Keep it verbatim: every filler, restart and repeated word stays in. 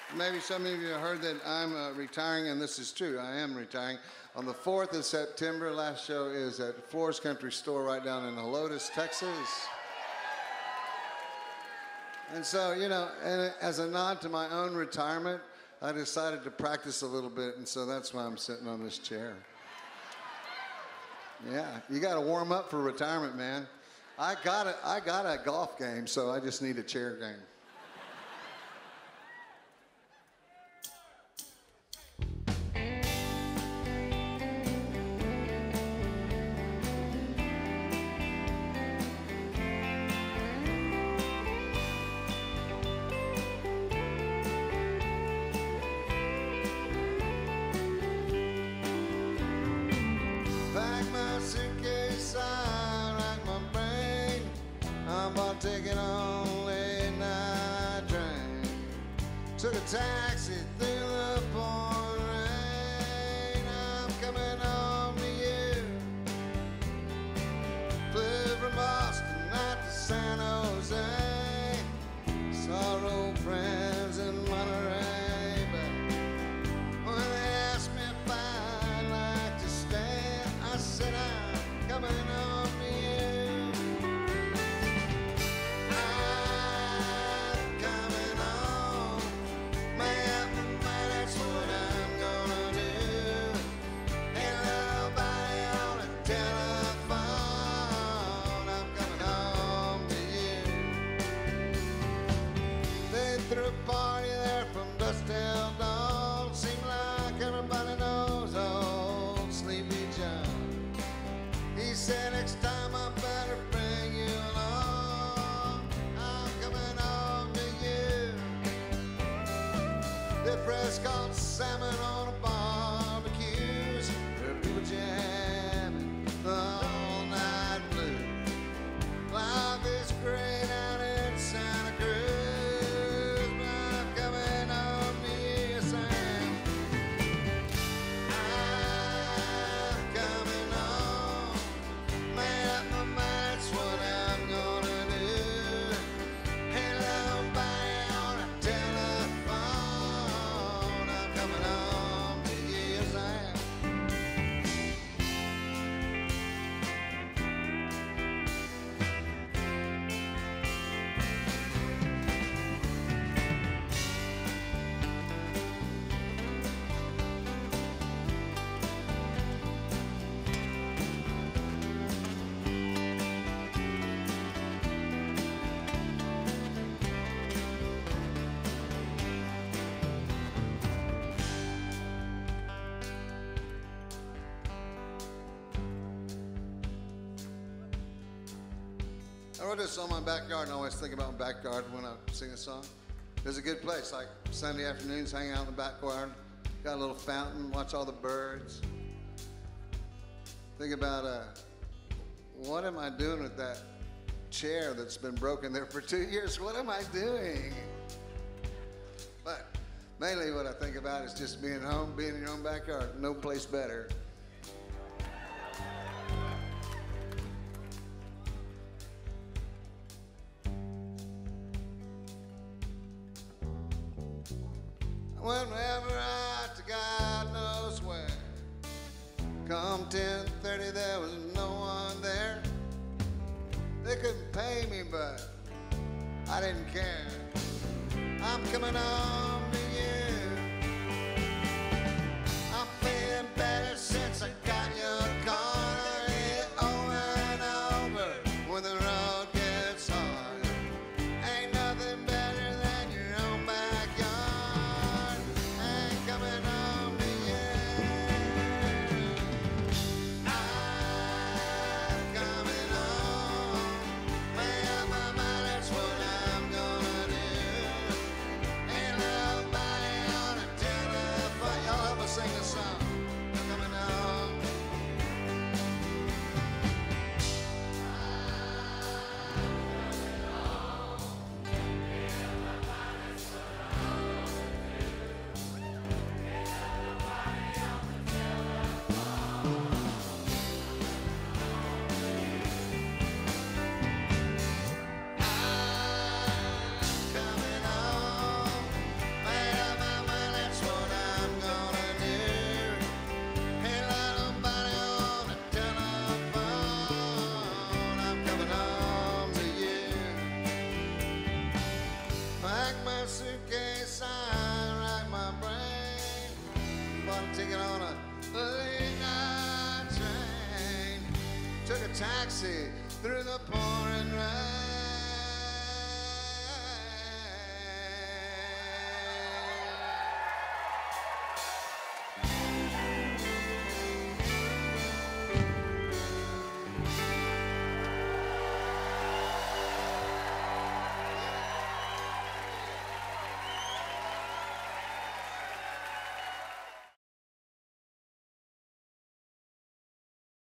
Maybe some of you have heard that I'm uh, retiring, and this is true. I am retiring. On the fourth of September, last show is at Floor's Country Store right down in Helotes, Texas. And so, you know, and as a nod to my own retirement, I decided to practice a little bit, and so that's why I'm sitting on this chair. Yeah, you got to warm up for retirement, man. I got a, I got a golf game, so I just need a chair game. Taking on late night train. Took a taxi through the pouring rain. I'm coming home to you. Flew from Boston out to San Jose. Saw old friends in Monterey. But when they asked me if I'd like to stay, I said I'm coming home to you. Threw a party there from dusk till dawn. Seemed like everybody knows old Sleepy John. He said next time I better bring you along. I'm coming home to you. They fresh caught salmon on a barbecues. There are people jamming the all night blues. Life is great out in Santa Cruz. I wrote this on my backyard, and I always think about my backyard when I sing a song. It's a good place, like Sunday afternoons, hang out in the backyard, got a little fountain, watch all the birds. Think about, uh, what am I doing with that chair that's been broken there for two years? What am I doing? But mainly what I think about is just being home, being in your own backyard. No place better. Whenever out to God knows where. Come ten thirty, there was no one there. They couldn't pay me, but I didn't care. I'm coming home to you. I'm feeling better since I got your car. Over and over when the road gets hard. Ain't nothing better than your own backyard. Ain't coming home to you. I'm coming home. Made up my mind, that's what I'm gonna do. Ain't through the pouring rain.